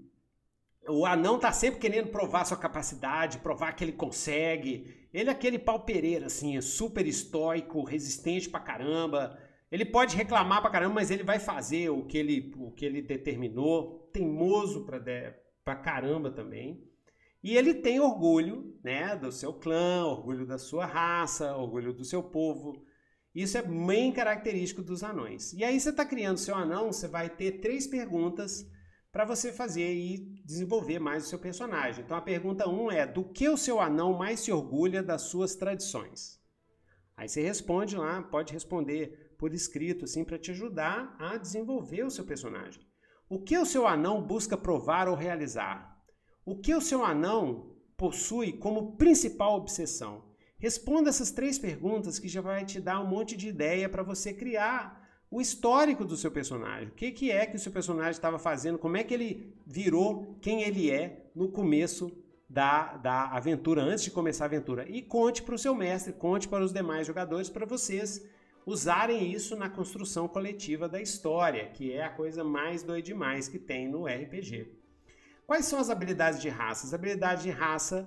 [SPEAKER 1] o anão tá sempre querendo provar sua capacidade, provar que ele consegue. Ele é aquele pau pereira, assim, é super estoico, resistente pra caramba. Ele pode reclamar pra caramba, mas ele vai fazer o que ele, o que ele determinou. Teimoso pra, de, pra caramba também. E ele tem orgulho, né, do seu clã, orgulho da sua raça, orgulho do seu povo. Isso é bem característico dos anões. E aí você está criando seu anão, você vai ter três perguntas para você fazer e desenvolver mais o seu personagem. Então a pergunta um é, do que o seu anão mais se orgulha das suas tradições? Aí você responde lá, pode responder por escrito, assim, para te ajudar a desenvolver o seu personagem. O que o seu anão busca provar ou realizar? O que o seu anão possui como principal obsessão? Responda essas três perguntas que já vai te dar um monte de ideia para você criar o histórico do seu personagem. O que, que é que o seu personagem estava fazendo? Como é que ele virou quem ele é no começo da, da aventura, antes de começar a aventura? E conte para o seu mestre, conte para os demais jogadores, para vocês usarem isso na construção coletiva da história, que é a coisa mais doida demais que tem no R P G. Quais são as habilidades de raça? As habilidades de raça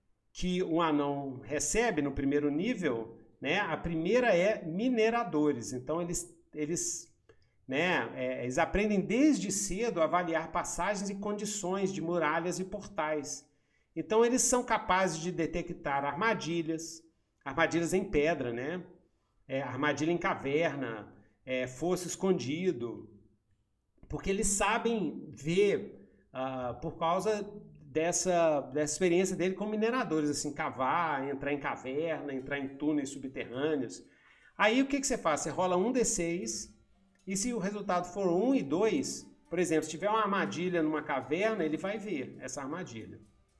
[SPEAKER 1] que um anão recebe no primeiro nível, né? A primeira é mineradores. Então eles, eles, né, é, eles aprendem desde cedo a avaliar passagens e condições de muralhas e portais. Então eles são capazes de detectar armadilhas, armadilhas em pedra, né? É, armadilha em caverna, é, fosso escondido, porque eles sabem ver, uh, por causa dessa, dessa experiência dele com mineradores, assim, cavar, entrar em caverna, entrar em túneis subterrâneos. Aí o que, que você faz? Você rola um D seis, e se o resultado for um e dois, por exemplo, se tiver uma armadilha numa caverna, ele vai ver essa armadilha.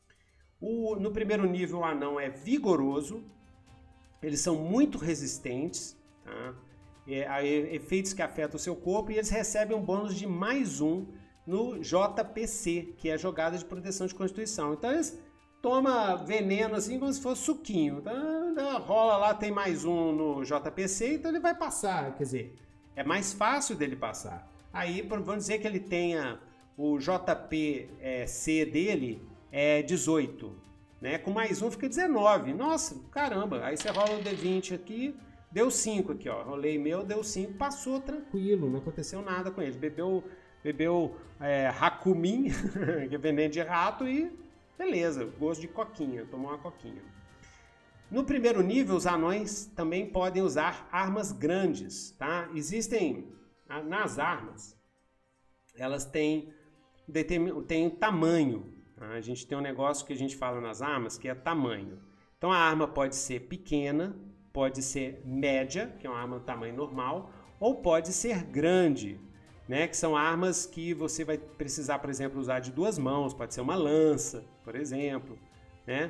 [SPEAKER 1] O, no primeiro nível, o anão é vigoroso, eles são muito resistentes, tá? É, a efeitos que afetam o seu corpo, e eles recebem um bônus de mais um no J P C, que é a jogada de proteção de constituição. Então eles tomam veneno assim como se fosse suquinho. Então, rola lá, tem mais um no J P C, então ele vai passar. Quer dizer, é mais fácil dele passar. Aí vamos dizer que ele tenha o J P C dele é dezoito. Né? Com mais um fica dezenove. Nossa, caramba. Aí você rola o D vinte aqui, deu cinco aqui, ó. Rolei meu, deu cinco, passou tranquilo, não aconteceu nada com ele. Bebeu, bebeu é, Hakumin, que é veneno de rato, e beleza, gosto de coquinha, tomou uma coquinha. No primeiro nível, os anões também podem usar armas grandes, tá? Existem, nas armas, elas têm, têm tamanho. A gente tem um negócio que a gente fala nas armas, que é tamanho. Então a arma pode ser pequena, pode ser média, que é uma arma do tamanho normal, ou pode ser grande. né? Que são armas que você vai precisar, por exemplo, usar de duas mãos. Pode ser uma lança, por exemplo, né?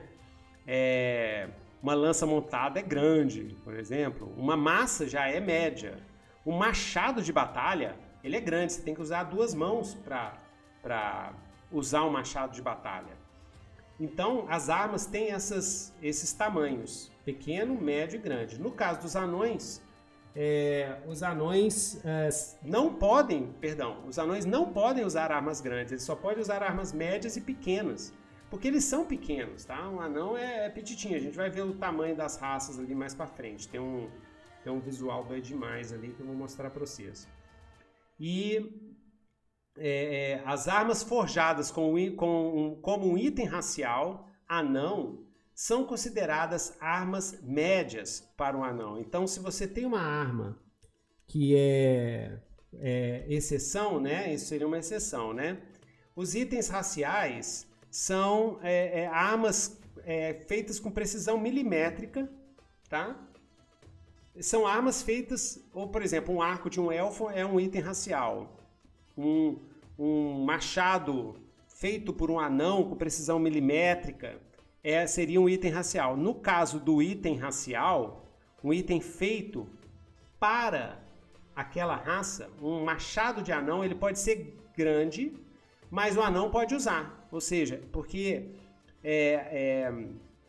[SPEAKER 1] É, uma lança montada é grande, por exemplo. Uma massa já é média. Um machado de batalha, ele é grande. Você tem que usar duas mãos para usar um machado de batalha. Então, as armas têm essas, esses tamanhos, pequeno, médio e grande. No caso dos anões, é, os anões é, não podem, perdão, os anões não podem usar armas grandes, eles só podem usar armas médias e pequenas, porque eles são pequenos, tá? Um anão é, é petitinho, a gente vai ver o tamanho das raças ali mais pra frente, tem um, tem um visual doido demais ali que eu vou mostrar pra vocês. E... É, as armas forjadas com, com, como um item racial, anão, são consideradas armas médias para um anão. Então, se você tem uma arma que é, é exceção, né? Isso seria uma exceção, né? Os itens raciais são é, é, armas é, feitas com precisão milimétrica, tá? São armas feitas, ou por exemplo, um arco de um elfo é um item racial. Um, um machado feito por um anão com precisão milimétrica é, seria um item racial. No caso do item racial, um item feito para aquela raça, um machado de anão, ele pode ser grande, mas o anão pode usar. Ou seja, porque é, é,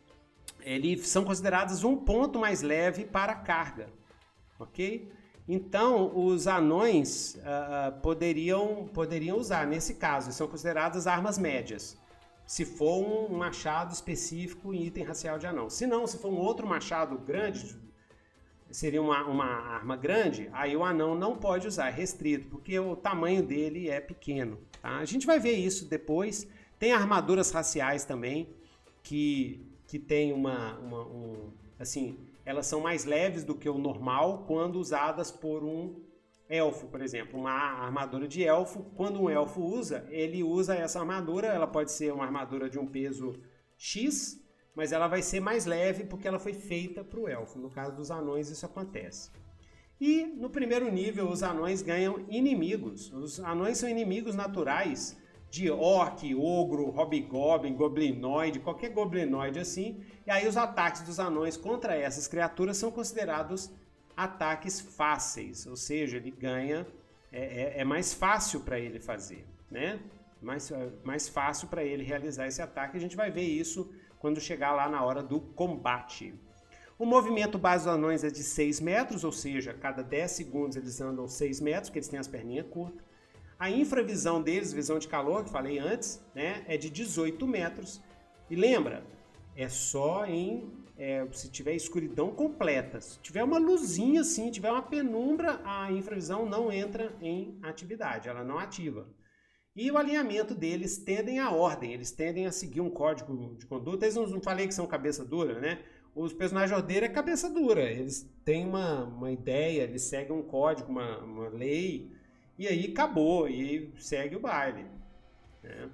[SPEAKER 1] eles são considerados um ponto mais leve para a carga, ok? Então, os anões uh, poderiam, poderiam usar, nesse caso, são consideradas armas médias, se for um machado específico em item racial de anão. Se não, se for um outro machado grande, seria uma, uma arma grande, aí o anão não pode usar, é restrito, porque o tamanho dele é pequeno. Tá? A gente vai ver isso depois. Tem armaduras raciais também, que, que tem uma... uma um, assim... elas são mais leves do que o normal quando usadas por um elfo, por exemplo. Uma armadura de elfo, quando um elfo usa, ele usa essa armadura, ela pode ser uma armadura de um peso X, mas ela vai ser mais leve porque ela foi feita para o elfo. No caso dos anões isso acontece. E no primeiro nível os anões ganham inimigos. Os anões são inimigos naturais de orc, ogro, hobgoblin, goblinoide, qualquer goblinoide assim. E aí os ataques dos anões contra essas criaturas são considerados ataques fáceis, ou seja, ele ganha, é, é, é mais fácil para ele fazer, né? Mais, mais fácil para ele realizar esse ataque. A gente vai ver isso quando chegar lá na hora do combate. O movimento base dos anões é de seis metros, ou seja, a cada dez segundos eles andam seis metros, porque eles têm as perninhas curtas. A infravisão deles, visão de calor, que falei antes, né, é de dezoito metros. E lembra, é só em é, se tiver escuridão completa. Se tiver uma luzinha assim, tiver uma penumbra, a infravisão não entra em atividade, ela não ativa. E o alinhamento deles tendem à ordem, eles tendem a seguir um código de conduta. Eles não, não falei que são cabeça dura, né? Os personagens ordeiros é cabeça dura, eles têm uma, uma ideia, eles seguem um código, uma, uma lei, e aí acabou, e segue o baile, né?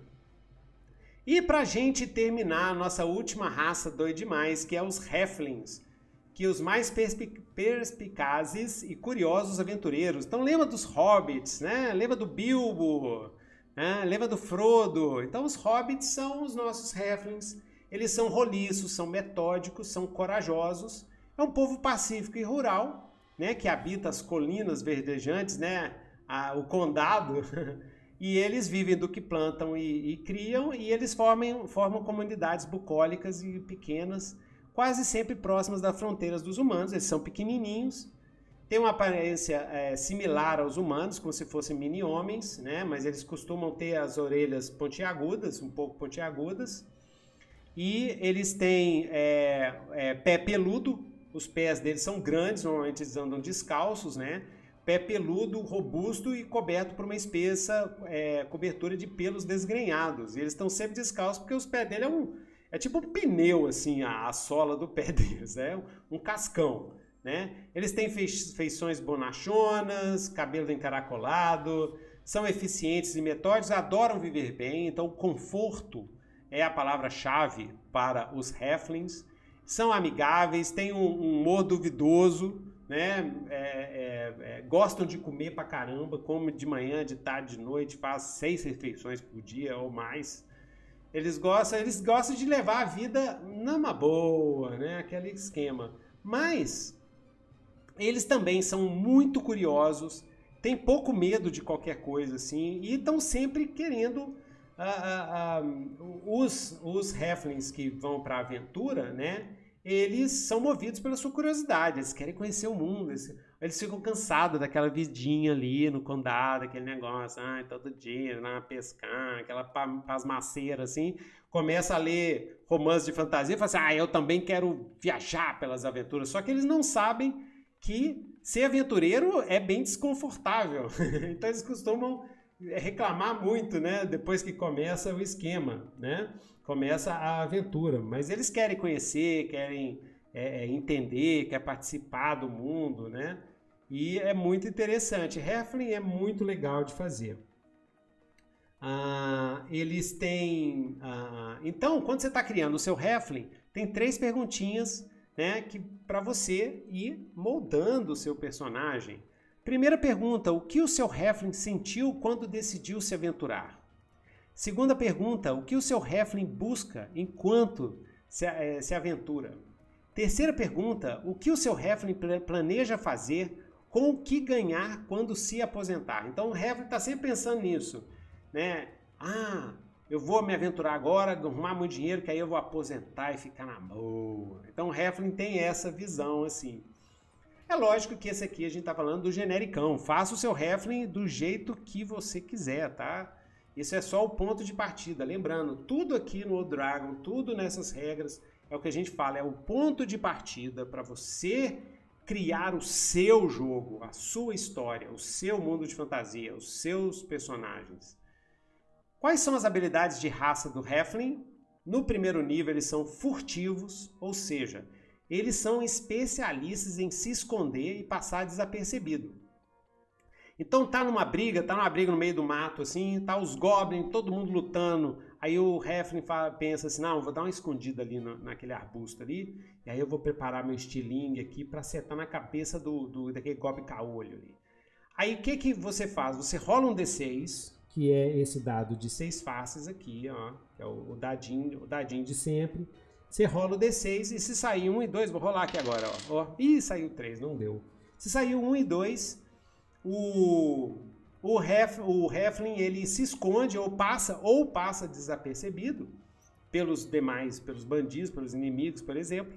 [SPEAKER 1] E pra gente terminar a nossa última raça doida demais, que é os Halflings, que os mais perspic perspicazes e curiosos aventureiros. Então lembra dos Hobbits, né? Lembra do Bilbo, né? Lembra do Frodo. Então os Hobbits são os nossos Halflings. Eles são roliços, são metódicos, são corajosos. É um povo pacífico e rural, né? Que habita as colinas verdejantes, né? A, o condado. E eles vivem do que plantam e, e criam, e eles formam, formam comunidades bucólicas e pequenas, quase sempre próximas das fronteiras dos humanos. Eles são pequenininhos, têm uma aparência é, similar aos humanos, como se fossem mini-homens, né? Mas eles costumam ter as orelhas pontiagudas, um pouco pontiagudas, e eles têm é, é, pé peludo, os pés deles são grandes, normalmente eles andam descalços, né? Pé peludo, robusto e coberto por uma espessa é, cobertura de pelos desgrenhados. E eles estão sempre descalços porque os pés dele é um é tipo um pneu, assim, a, a sola do pé deles, é um, um cascão, né? Eles têm feições bonachonas, cabelo encaracolado, são eficientes e metódicos, adoram viver bem, então o conforto é a palavra-chave para os Halflings. São amigáveis, têm um, um humor duvidoso, né? É, é, é, gostam de comer pra caramba, comem de manhã, de tarde, de noite, faz seis refeições por dia ou mais. Eles gostam, eles gostam de levar a vida numa boa, né? Aquele esquema. Mas eles também são muito curiosos, têm pouco medo de qualquer coisa assim e estão sempre querendo ah, ah, ah, os os halflings que vão para a aventura, né? Eles são movidos pela sua curiosidade, eles querem conhecer o mundo, eles, eles ficam cansados daquela vidinha ali no condado, aquele negócio, ah, todo dia, lá pescar, aquela pasmaceira assim, começa a ler romance de fantasia e fala assim, ah, eu também quero viajar pelas aventuras, só que eles não sabem que ser aventureiro é bem desconfortável, então eles costumam reclamar muito, né, depois que começa o esquema, né? Começa a aventura, mas eles querem conhecer, querem é, entender, querem participar do mundo, né? E é muito interessante. Halfling é muito legal de fazer. Ah, eles têm... Ah, então, quando você está criando o seu Halfling, tem três perguntinhas, né, que para você ir moldando o seu personagem. Primeira pergunta, o que o seu Halfling sentiu quando decidiu se aventurar? Segunda pergunta, o que o seu Halfling busca enquanto se, é, se aventura? Terceira pergunta, o que o seu Halfling planeja fazer com o que ganhar quando se aposentar? Então o Halfling está sempre pensando nisso, né? Ah, eu vou me aventurar agora, arrumar muito dinheiro, que aí eu vou aposentar e ficar na boa. Então o Halfling tem essa visão assim. É lógico que esse aqui a gente está falando do genericão. Faça o seu Halfling do jeito que você quiser, tá? Isso é só o ponto de partida. Lembrando, tudo aqui no Old Dragon, tudo nessas regras, é o que a gente fala, é o ponto de partida para você criar o seu jogo, a sua história, o seu mundo de fantasia, os seus personagens. Quais são as habilidades de raça do Halfling? No primeiro nível, eles são furtivos, ou seja, eles são especialistas em se esconder e passar desapercebido. Então tá numa briga, tá numa briga no meio do mato, assim, tá os goblins, todo mundo lutando. Aí o Halfling fala, pensa assim, não, vou dar uma escondida ali no, naquele arbusto ali, e aí eu vou preparar meu estilingue aqui para acertar na cabeça do, do, daquele goblin caolho ali. Aí o que que você faz? Você rola um D seis, que é esse dado de seis faces aqui, ó, que é o, o, dadinho, o dadinho de sempre. Você rola o D seis e se sair um e dois, vou rolar aqui agora, ó. ó ih, saiu três, não deu. Se saiu um e dois... O, o, Hef, o Halfling ele se esconde ou passa ou passa desapercebido pelos demais, pelos bandidos, pelos inimigos, por exemplo.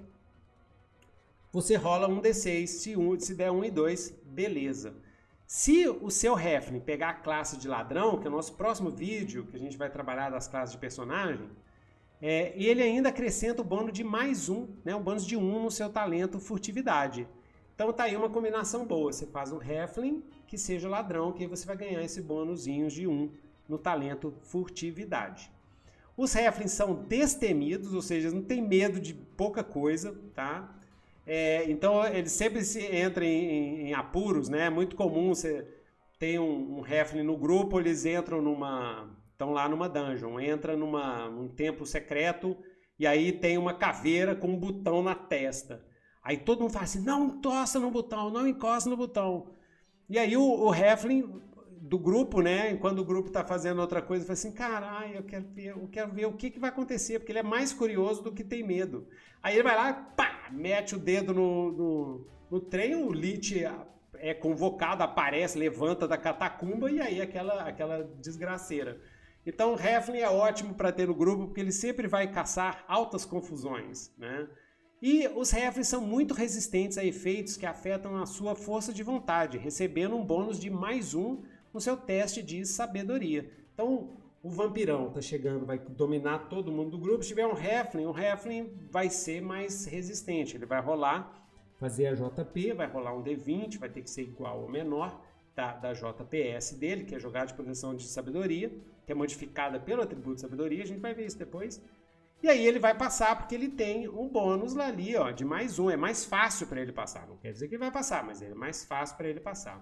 [SPEAKER 1] Você rola um D seis, se, um, se der um e dois, beleza. Se o seu Halfling pegar a classe de ladrão, que é o nosso próximo vídeo, que a gente vai trabalhar das classes de personagem, é, ele ainda acrescenta o bônus de mais um, né, um bônus de um no seu talento furtividade. Então tá aí uma combinação boa, você faz um Halfling que seja ladrão, que aí você vai ganhar esse bônusinho de um no talento furtividade. Os Halflings são destemidos, ou seja, não tem medo de pouca coisa, tá? É, então eles sempre se entram em, em, em apuros, né? É muito comum você ter um, um Halfling no grupo, eles entram numa... estão lá numa dungeon, entra numa, num templo secreto e aí tem uma caveira com um botão na testa. Aí todo mundo fala assim, não encosta no botão, não encosta no botão. E aí o, o Halfling do grupo, né, quando o grupo está fazendo outra coisa, fala assim, caralho, eu quero ver, eu quero ver o que, que vai acontecer, porque ele é mais curioso do que tem medo. Aí ele vai lá, pá, mete o dedo no, no, no trem, o Lich é convocado, aparece, levanta da catacumba e aí aquela, aquela desgraceira. Então o Halfling é ótimo para ter no grupo, porque ele sempre vai caçar altas confusões, né? E os Halflings são muito resistentes a efeitos que afetam a sua força de vontade, recebendo um bônus de mais um no seu teste de sabedoria. Então, o vampirão está chegando, vai dominar todo mundo do grupo. Se tiver um Halfling, o Halfling vai ser mais resistente. Ele vai rolar, fazer a J P, vai rolar um D vinte, vai ter que ser igual ou menor da, da J P S dele, que é jogada de proteção de sabedoria, que é modificada pelo atributo de sabedoria. A gente vai ver isso depois. E aí ele vai passar porque ele tem um bônus lá ali, ó, de mais um. É mais fácil para ele passar. Não quer dizer que ele vai passar, mas é mais fácil para ele passar.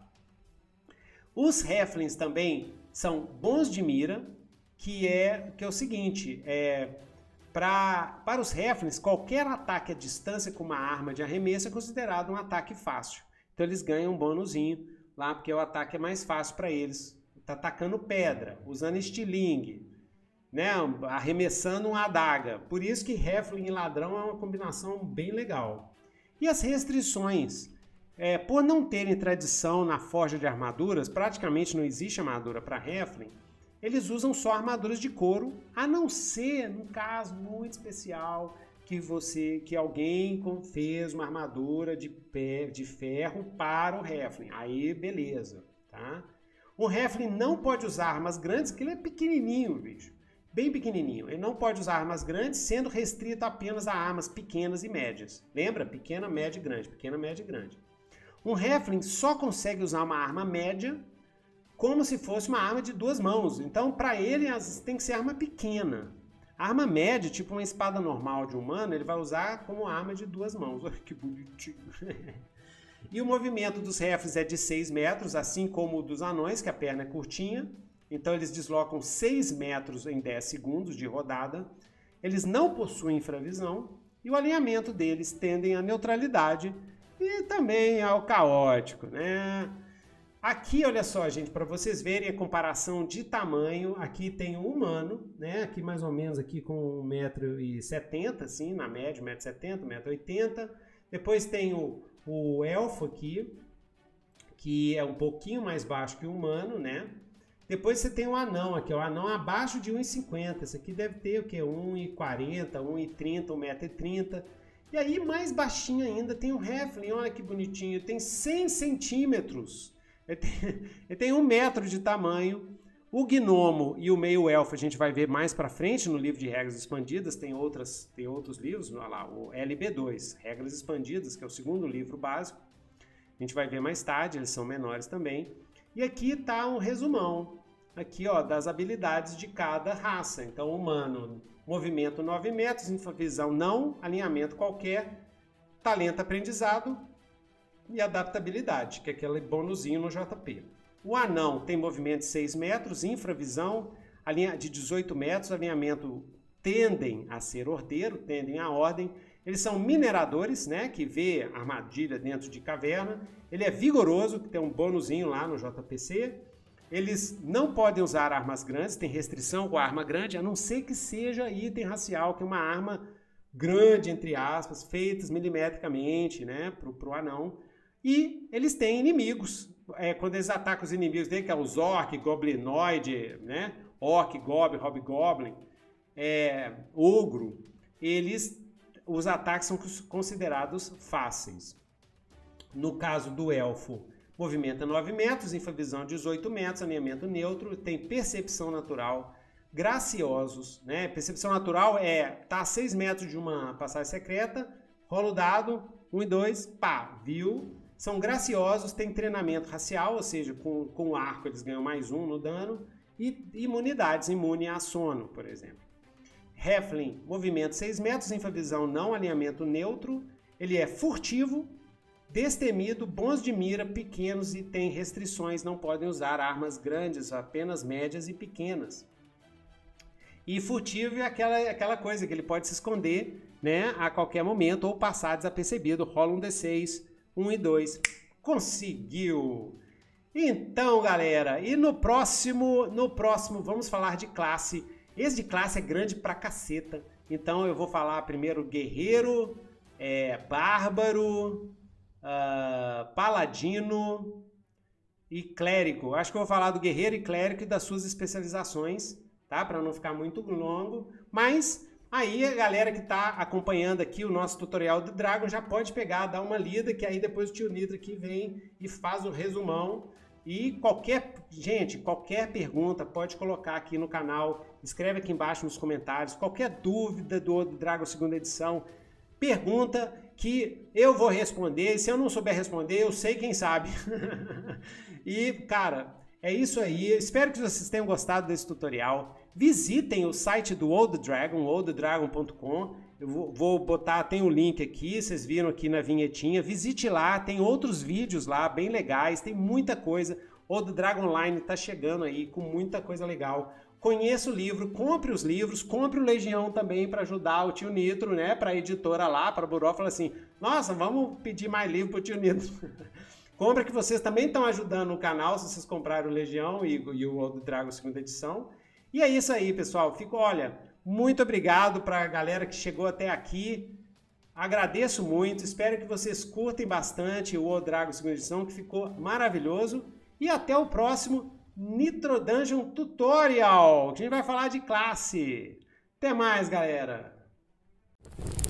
[SPEAKER 1] Os Halflings também são bons de mira, que é, que é o seguinte, é, pra, para os Halflings, qualquer ataque à distância com uma arma de arremesso é considerado um ataque fácil. Então eles ganham um bônusinho lá, porque o ataque é mais fácil para eles. Tá atacando pedra, usando estilingue, né? Arremessando uma adaga. Por isso que Halfling e ladrão é uma combinação bem legal. E as restrições? É, por não terem tradição na forja de armaduras, praticamente não existe armadura para Halfling, eles usam só armaduras de couro, a não ser, num caso muito especial, que você, que alguém fez uma armadura de, pé, de ferro para o Halfling. Aí, beleza, tá? O Halfling não pode usar armas grandes, porque ele é pequenininho, bicho. Bem pequenininho. Ele não pode usar armas grandes, sendo restrito apenas a armas pequenas e médias. Lembra? Pequena, média e grande. Pequena, média e grande. Um Halfling só consegue usar uma arma média como se fosse uma arma de duas mãos. Então, para ele, tem que ser arma pequena. A arma média, tipo uma espada normal de humano, ele vai usar como arma de duas mãos. Olha que bonitinho. E o movimento dos Halflings é de seis metros, assim como o dos anões, que a perna é curtinha. Então, eles deslocam seis metros em dez segundos de rodada. Eles não possuem infravisão. E o alinhamento deles tendem à neutralidade e também ao caótico, né? Aqui, olha só, gente, para vocês verem a comparação de tamanho, aqui tem o humano, né? Aqui mais ou menos aqui com um metro e setenta, assim, na média, um metro e setenta, um metro e oitenta. Depois tem o, o elfo aqui, que é um pouquinho mais baixo que o humano, né? Depois você tem o anão aqui, o anão abaixo de um e cinquenta. Esse aqui deve ter o quê? um e quarenta, um e trinta, um metro e trinta. E aí, mais baixinho ainda, tem o Halfling, olha que bonitinho, tem cem centímetros. Ele tem, ele tem um metro de tamanho. O gnomo e o meio-elfo a gente vai ver mais para frente no livro de regras expandidas. Tem, outras, tem outros livros, olha lá, o L B dois, Regras Expandidas, que é o segundo livro básico. A gente vai ver mais tarde, eles são menores também. E aqui está um resumão aqui, ó, das habilidades de cada raça. Então, humano, movimento nove metros, infravisão não, alinhamento qualquer, talento aprendizado e adaptabilidade, que é aquele bonuzinho no J P. O anão tem movimento de seis metros, infravisão de dezoito metros, alinhamento tendem a ser ordeiro, tendem à ordem. Eles são mineradores, né, que vê armadilha dentro de caverna. Ele é vigoroso, que tem um bonuzinho lá no J P C. Eles não podem usar armas grandes, tem restrição com a arma grande, a não ser que seja item racial, que é uma arma grande, entre aspas, feitas milimetricamente, né, para o anão. E eles têm inimigos. É, quando eles atacam os inimigos dele, que é os orc, goblinoide, né, orc, goblin, hobgoblin, é, ogro, eles, os ataques são considerados fáceis. No caso do elfo, movimento é nove metros, infravisão dezoito metros, alinhamento neutro, tem percepção natural, graciosos, né? Percepção natural é tá a seis metros de uma passagem secreta, rola o dado, um e dois, pá, viu? São graciosos, tem treinamento racial, ou seja, com, com o arco eles ganham mais um no dano, e imunidades, imune a sono, por exemplo. Halfling, movimento seis metros, infravisão não, alinhamento neutro, ele é furtivo, destemido, bons de mira, pequenos e tem restrições, não podem usar armas grandes, apenas médias e pequenas. E furtivo é aquela, aquela coisa que ele pode se esconder, né, a qualquer momento ou passar desapercebido. Rola um D seis, um e dois. Conseguiu! Então, galera, e no próximo, no próximo vamos falar de classe. Esse de classe é grande pra caceta. Então eu vou falar primeiro guerreiro, é, bárbaro, uh, paladino e clérigo. Acho que eu vou falar do guerreiro e clérigo e das suas especializações, tá? Para não ficar muito longo. Mas aí a galera que está acompanhando aqui o nosso tutorial do Dragon já pode pegar, dar uma lida, que aí depois o tio Nitro aqui vem e faz o resumão. E qualquer, gente, qualquer pergunta pode colocar aqui no canal, escreve aqui embaixo nos comentários, qualquer dúvida do Dragon segunda edição, pergunta que eu vou responder, e se eu não souber responder, eu sei quem sabe. E, cara, é isso aí, espero que vocês tenham gostado desse tutorial. Visitem o site do Old Dragon, old dragon ponto com. Eu vou, vou botar, tem um link aqui, vocês viram aqui na vinhetinha. Visite lá, tem outros vídeos lá bem legais, tem muita coisa. Old Dragon Online tá chegando aí com muita coisa legal. Conheça o livro, compre os livros, compre o Legião também para ajudar o tio Nitro, né? Para a editora lá, para a Buró, fala assim: nossa, vamos pedir mais livro pro tio Nitro. Compra que vocês também estão ajudando o canal, se vocês compraram o Legião e, e o Old Dragon segunda edição. E é isso aí, pessoal. Fico, olha, muito obrigado para a galera que chegou até aqui. Agradeço muito, espero que vocês curtem bastante o Old Dragon segunda edição, que ficou maravilhoso. E até o próximo Nitro Dungeon Tutorial, que a gente vai falar de classe. Até mais, galera!